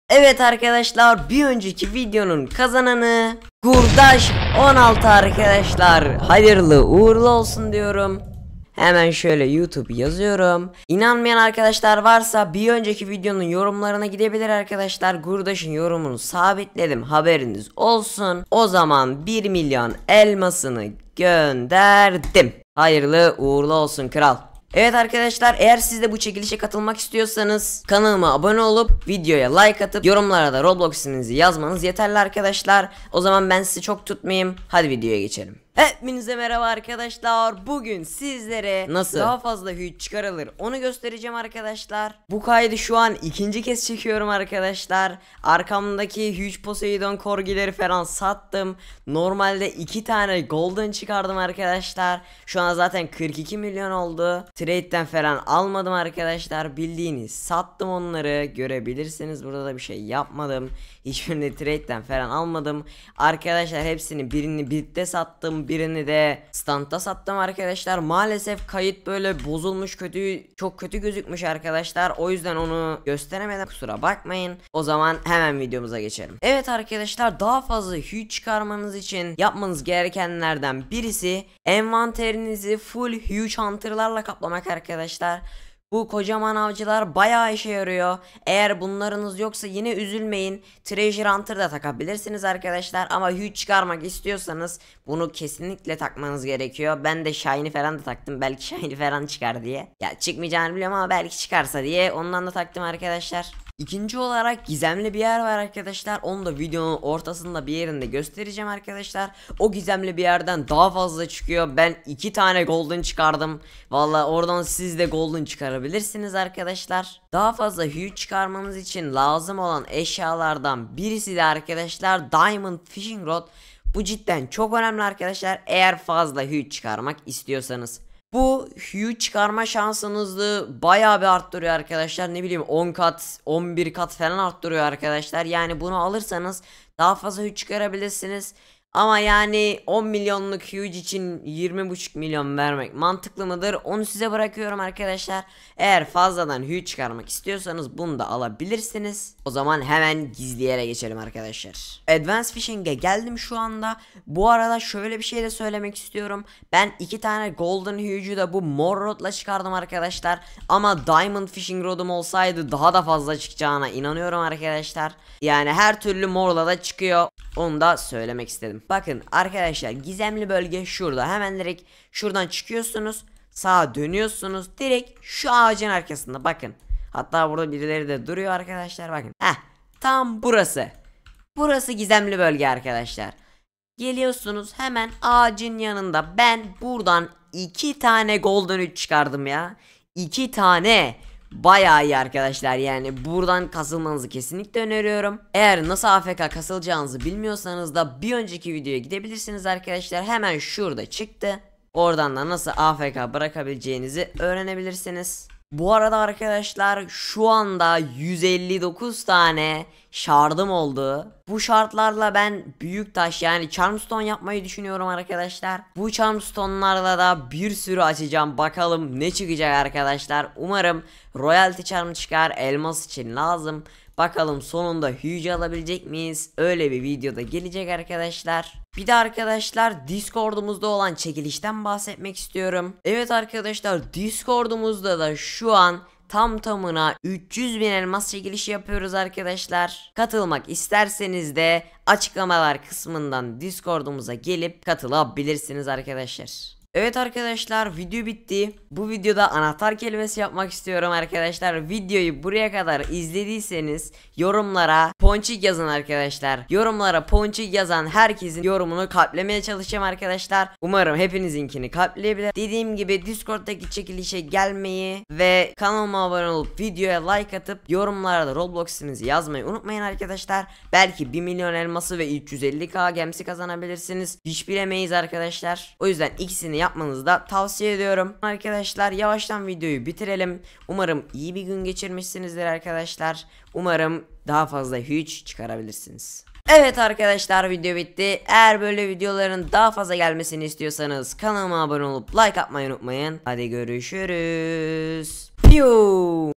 Evet arkadaşlar, bir önceki videonun kazananı Gurdaş 16 arkadaşlar. Hayırlı uğurlu olsun diyorum. Hemen şöyle YouTube yazıyorum. İnanmayan arkadaşlar varsa bir önceki videonun yorumlarına gidebilir arkadaşlar. Gurdaş'ın yorumunu sabitledim, haberiniz olsun. O zaman 1 milyon elmasını gönderdim. Hayırlı uğurlu olsun kral. Evet arkadaşlar, eğer siz de bu çekilişe katılmak istiyorsanız kanalıma abone olup videoya like atıp yorumlara da Roblox isminizi yazmanız yeterli arkadaşlar. O zaman ben sizi çok tutmayayım, hadi videoya geçelim. Hepinize merhaba arkadaşlar. Bugün sizlere nasıl daha fazla huge çıkarılır onu göstereceğim arkadaşlar. Bu kaydı şu an ikinci kez çekiyorum arkadaşlar. Arkamdaki huge Poseidon korgileri falan sattım. Normalde 2 tane golden çıkardım arkadaşlar. Şu an zaten 42 milyon oldu. Trade'den falan almadım arkadaşlar. Bildiğiniz sattım onları. Görebilirsiniz, burada da bir şey yapmadım. Hiçbirini trade'den falan almadım. Arkadaşlar hepsini, birini birlikte sattım, birini de standta sattım arkadaşlar. Maalesef kayıt böyle bozulmuş, çok kötü gözükmüş arkadaşlar. O yüzden onu gösteremedim, kusura bakmayın. O zaman hemen videomuza geçelim. Evet arkadaşlar, daha fazla huge çıkarmanız için yapmanız gerekenlerden birisi envanterinizi full huge hunter'larla kaplamak arkadaşlar. Bu kocaman avcılar bayağı işe yarıyor. Eğer bunlarınız yoksa yine üzülmeyin. Treasure Hunter da takabilirsiniz arkadaşlar. Ama huge çıkarmak istiyorsanız bunu kesinlikle takmanız gerekiyor. Ben de Shiny falan da taktım. Belki Shiny falan çıkar diye. Ya çıkmayacağını biliyorum ama belki çıkarsa diye ondan da taktım arkadaşlar. İkinci olarak gizemli bir yer var arkadaşlar. Onu da videonun ortasında bir yerinde göstereceğim arkadaşlar. O gizemli bir yerden daha fazla çıkıyor. Ben 2 tane golden çıkardım. Valla oradan siz de golden çıkarabilirsiniz arkadaşlar. Daha fazla huge çıkarmanız için lazım olan eşyalardan birisi de arkadaşlar Diamond Fishing Rod. Bu cidden çok önemli arkadaşlar, eğer fazla huge çıkarmak istiyorsanız. Bu huge çıkarma şansınızı bayağı bir arttırıyor arkadaşlar. Ne bileyim 10 kat 11 kat falan arttırıyor arkadaşlar. Yani bunu alırsanız daha fazla huge çıkarabilirsiniz. Ama yani 10 milyonluk huge için 20,5 milyon vermek mantıklı mıdır? Onu size bırakıyorum arkadaşlar. Eğer fazladan huge çıkarmak istiyorsanız bunu da alabilirsiniz. O zaman hemen gizli yere geçelim arkadaşlar. Advanced Fishing'e geldim şu anda. Bu arada şöyle bir şey de söylemek istiyorum. Ben 2 tane Golden Huge'u da bu mor rodla çıkardım arkadaşlar. Ama Diamond Fishing Rod'um olsaydı daha da fazla çıkacağına inanıyorum arkadaşlar. Yani her türlü morla da çıkıyor. Onu da söylemek istedim. Bakın arkadaşlar, gizemli bölge şurada. Hemen direkt şuradan çıkıyorsunuz. Sağa dönüyorsunuz. Direkt şu ağacın arkasında bakın. Hatta burada birileri de duruyor arkadaşlar, bakın. Tam burası. Burası gizemli bölge arkadaşlar. Geliyorsunuz hemen ağacın yanında. Ben buradan 2 tane golden 3 çıkardım ya. 2 tane. Bayağı iyi arkadaşlar, yani buradan kasılmanızı kesinlikle öneriyorum. Eğer nasıl AFK kasılacağınızı bilmiyorsanız da bir önceki videoya gidebilirsiniz arkadaşlar. Hemen şurada çıktı. Oradan da nasıl AFK bırakabileceğinizi öğrenebilirsiniz. Bu arada arkadaşlar şu anda 159 tane şardım oldu. Bu şartlarla ben büyük taş, yani Charmstone yapmayı düşünüyorum arkadaşlar. Bu Charmstone'larla da bir sürü açacağım. Bakalım ne çıkacak arkadaşlar. Umarım Royalty Charm çıkar, elmas için lazım. Bakalım sonunda huge alabilecek miyiz? Öyle bir videoda gelecek arkadaşlar. Bir de arkadaşlar Discord'umuzda olan çekilişten bahsetmek istiyorum. Evet arkadaşlar, Discord'umuzda da şu an tam tamına 300.000 elmas çekilişi yapıyoruz arkadaşlar. Katılmak isterseniz de açıklamalar kısmından Discord'umuza gelip katılabilirsiniz arkadaşlar. Evet arkadaşlar, video bitti. Bu videoda anahtar kelimesi yapmak istiyorum arkadaşlar. Videoyu buraya kadar izlediyseniz yorumlara ponçik yazın arkadaşlar. Yorumlara ponçik yazan herkesin yorumunu kalplemeye çalışacağım arkadaşlar. Umarım hepinizinkini kalpleyebilir. Dediğim gibi Discord'daki çekilişe gelmeyi ve kanalıma abone olup videoya like atıp yorumlara da Roblox isminizi yazmayı unutmayın arkadaşlar. Belki 1 milyon elması ve 350k gemsi kazanabilirsiniz. Hiç bilemeyiz arkadaşlar. O yüzden ikisini yapmanızı da tavsiye ediyorum. Arkadaşlar yavaştan videoyu bitirelim. Umarım iyi bir gün geçirmişsinizdir arkadaşlar. Umarım daha fazla huge çıkarabilirsiniz. Evet arkadaşlar, video bitti. Eğer böyle videoların daha fazla gelmesini istiyorsanız kanalıma abone olup like atmayı unutmayın. Hadi görüşürüz. Piu.